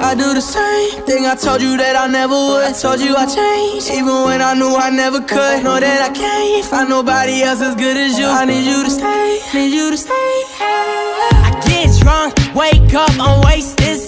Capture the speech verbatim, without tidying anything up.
I do the same thing I told you that I never would. I told you I changed, even when I knew I never could. Know that I can't find nobody else as good as you. I need you to stay, need you to stay. I get drunk, wake up, I'm wasted.